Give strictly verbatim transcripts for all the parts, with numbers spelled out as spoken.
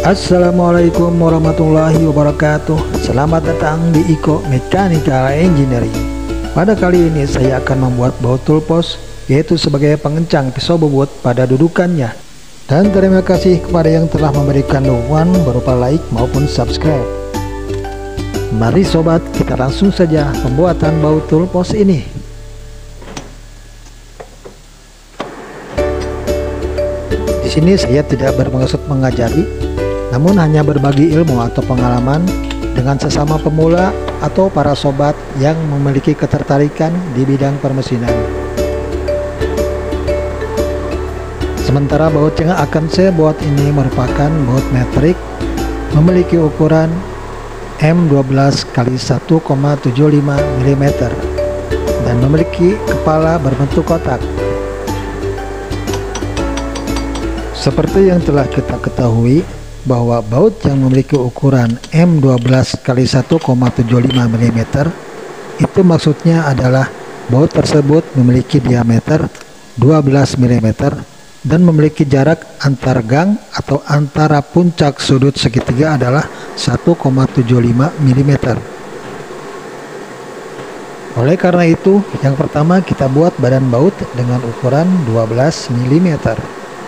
Assalamualaikum warahmatullahi wabarakatuh. Selamat datang di Iko Mechanical Engineering. Pada kali ini saya akan membuat baut tool post, yaitu sebagai pengencang pisau bobot pada dudukannya. Dan terima kasih kepada yang telah memberikan dukungan berupa like maupun subscribe. Mari sobat, kita langsung saja pembuatan baut tool post ini. Di sini saya tidak bermaksud mengajari, namun hanya berbagi ilmu atau pengalaman dengan sesama pemula atau para sobat yang memiliki ketertarikan di bidang permesinan. Sementara baut yang akan saya buat ini merupakan baut metrik, memiliki ukuran M dua belas kali satu koma tujuh lima milimeter dan memiliki kepala berbentuk kotak. Seperti yang telah kita ketahui, bahwa baut yang memiliki ukuran M dua belas kali satu koma tujuh lima milimeter itu maksudnya adalah baut tersebut memiliki diameter dua belas milimeter dan memiliki jarak antar gang atau antara puncak sudut segitiga adalah satu koma tujuh lima milimeter. Oleh karena itu, yang pertama kita buat badan baut dengan ukuran dua belas milimeter.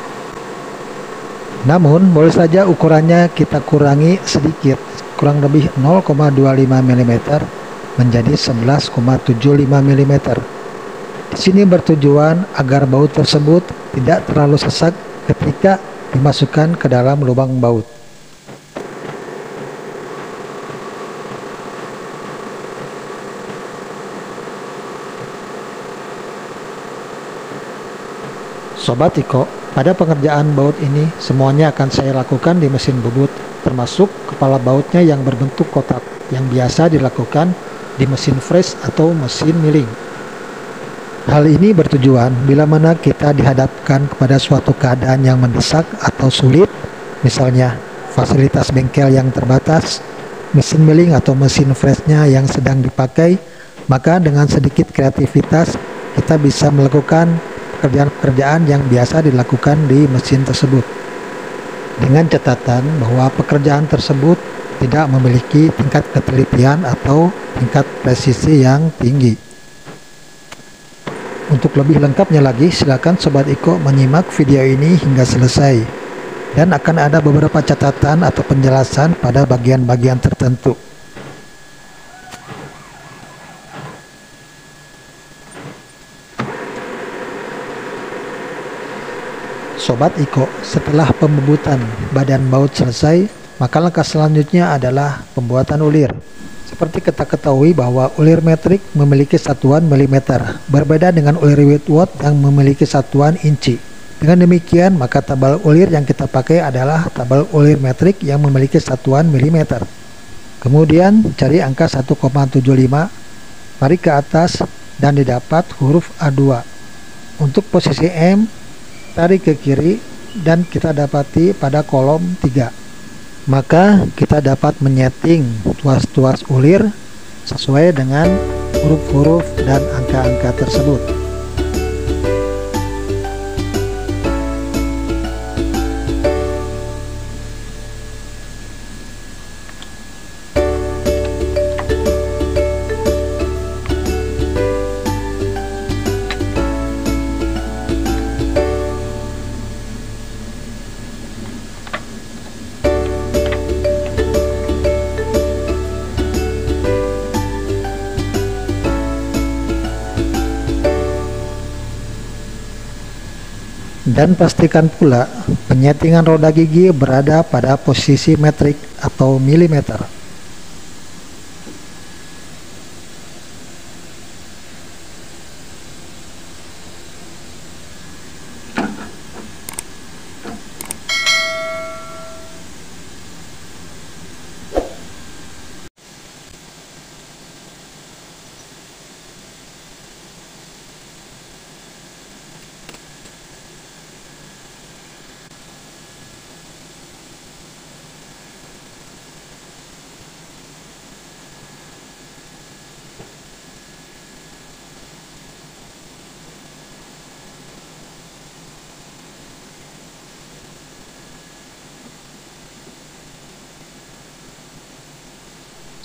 Namun boleh saja ukurannya kita kurangi sedikit, kurang lebih nol koma dua lima milimeter menjadi sebelas koma tujuh lima milimeter. Di sini bertujuan agar baut tersebut tidak terlalu sesak ketika dimasukkan ke dalam lubang baut. Sobat Iko, pada pengerjaan baut ini semuanya akan saya lakukan di mesin bubut, termasuk kepala bautnya yang berbentuk kotak yang biasa dilakukan di mesin fresh atau mesin milling. Hal ini bertujuan bila mana kita dihadapkan kepada suatu keadaan yang mendesak atau sulit, misalnya fasilitas bengkel yang terbatas, mesin milling atau mesin freshnya yang sedang dipakai, maka dengan sedikit kreativitas kita bisa melakukan pekerjaan-pekerjaan yang biasa dilakukan di mesin tersebut, dengan catatan bahwa pekerjaan tersebut tidak memiliki tingkat ketelitian atau tingkat presisi yang tinggi. Untuk lebih lengkapnya lagi, silakan Sobat Iko menyimak video ini hingga selesai, dan akan ada beberapa catatan atau penjelasan pada bagian-bagian tertentu. Sobat Iko, setelah pembubutan badan baut selesai, maka langkah selanjutnya adalah pembuatan ulir. Seperti kita ketahui bahwa ulir metrik memiliki satuan milimeter, berbeda dengan ulir Whitworth yang memiliki satuan inci. Dengan demikian, maka tabal ulir yang kita pakai adalah tabal ulir metrik yang memiliki satuan milimeter. Kemudian cari angka satu koma tujuh lima, tarik ke atas dan didapat huruf A dua. Untuk posisi M, tarik ke kiri dan kita dapati pada kolom tiga. Maka kita dapat menyeting tuas-tuas ulir sesuai dengan huruf-huruf dan angka-angka tersebut. Dan pastikan pula penyetingan roda gigi berada pada posisi metrik atau milimeter.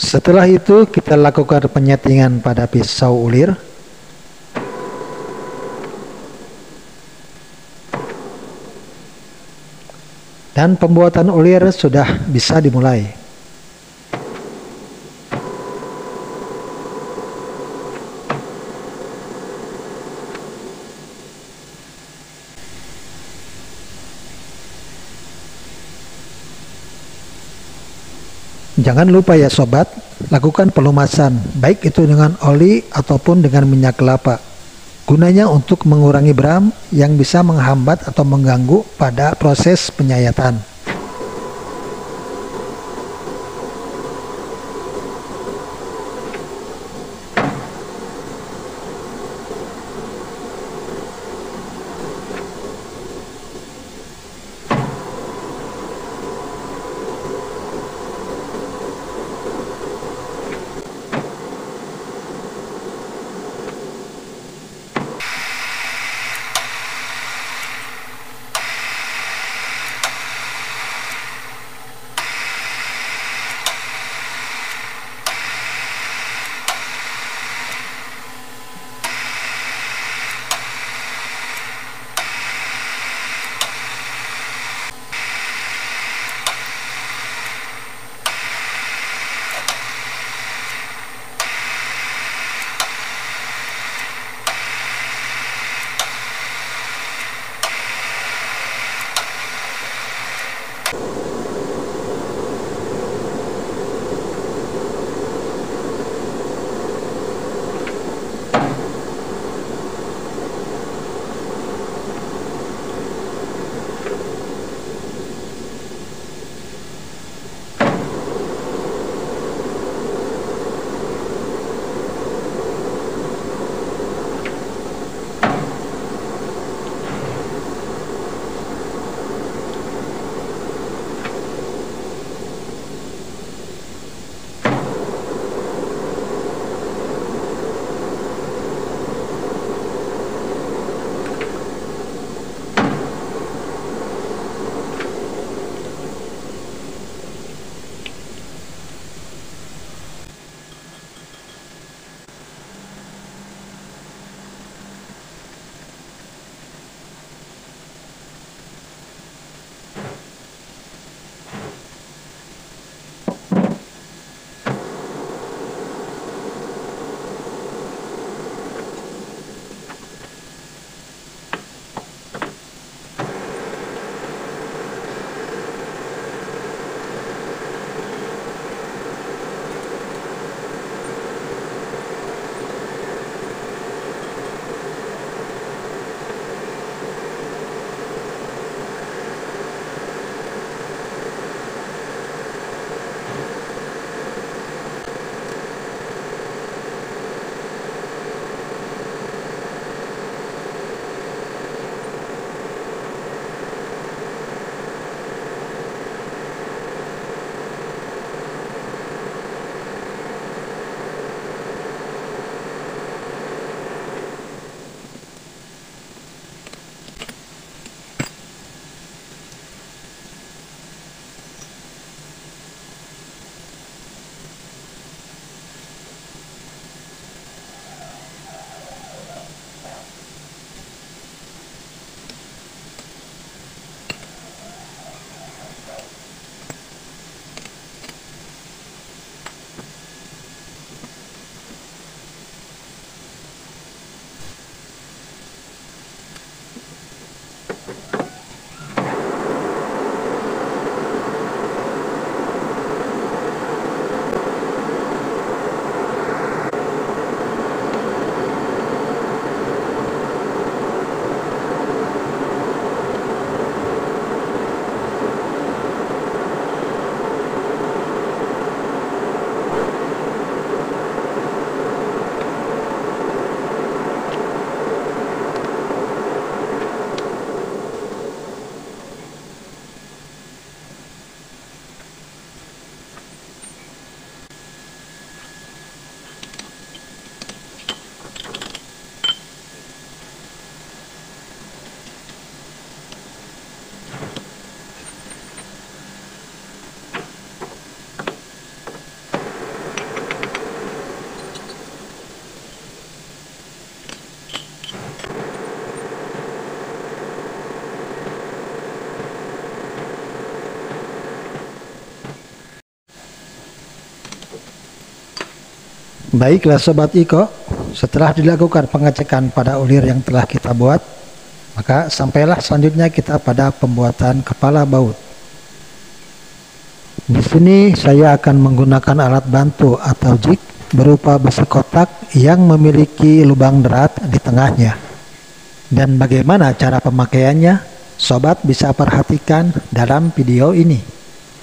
Setelah itu kita lakukan penyetingan pada pisau ulir. Dan pembuatan ulir sudah bisa dimulai. Jangan lupa ya sobat, lakukan pelumasan, baik itu dengan oli ataupun dengan minyak kelapa. Gunanya untuk mengurangi bram yang bisa menghambat atau mengganggu pada proses penyayatan. Baiklah Sobat Iko, setelah dilakukan pengecekan pada ulir yang telah kita buat, maka sampailah selanjutnya kita pada pembuatan kepala baut. Di sini saya akan menggunakan alat bantu atau jig berupa besi kotak yang memiliki lubang derat di tengahnya. Dan bagaimana cara pemakaiannya, Sobat bisa perhatikan dalam video ini.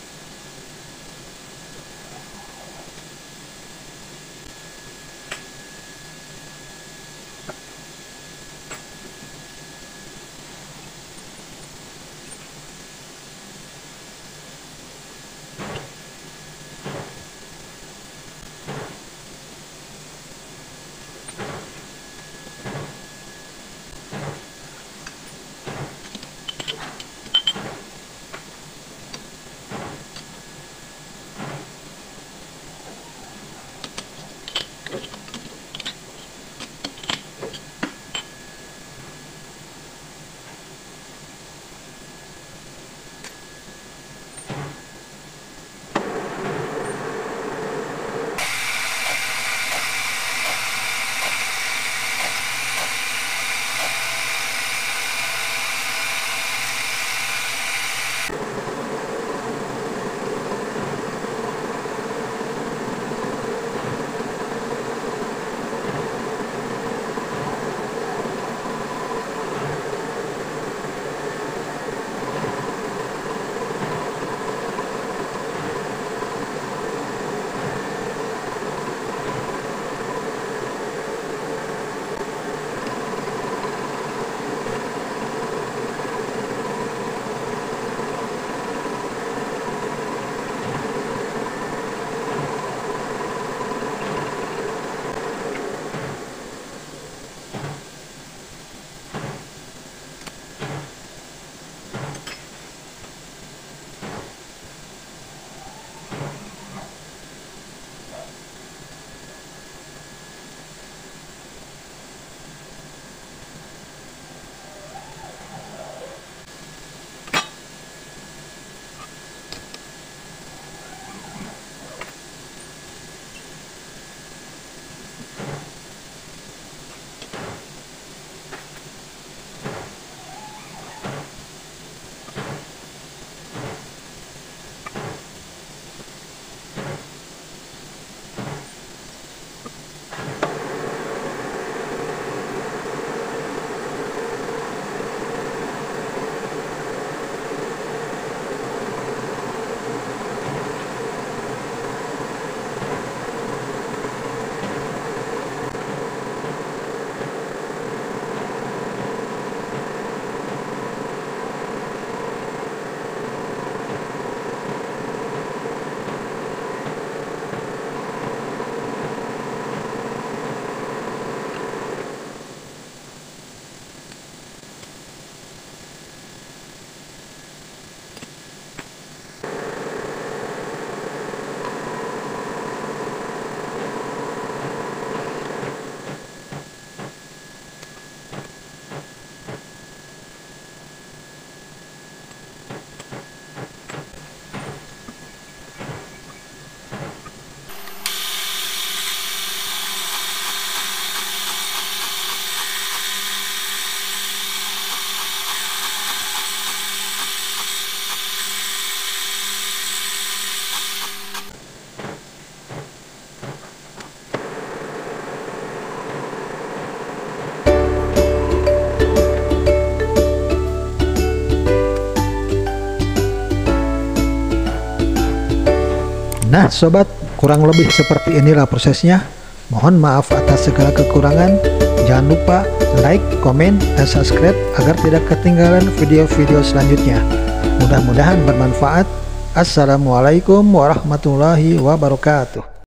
Nah Sobat, kurang lebih seperti inilah prosesnya. Mohon maaf atas segala kekurangan. Jangan lupa like, komen, dan subscribe agar tidak ketinggalan video-video selanjutnya. Mudah-mudahan bermanfaat. Assalamualaikum warahmatullahi wabarakatuh.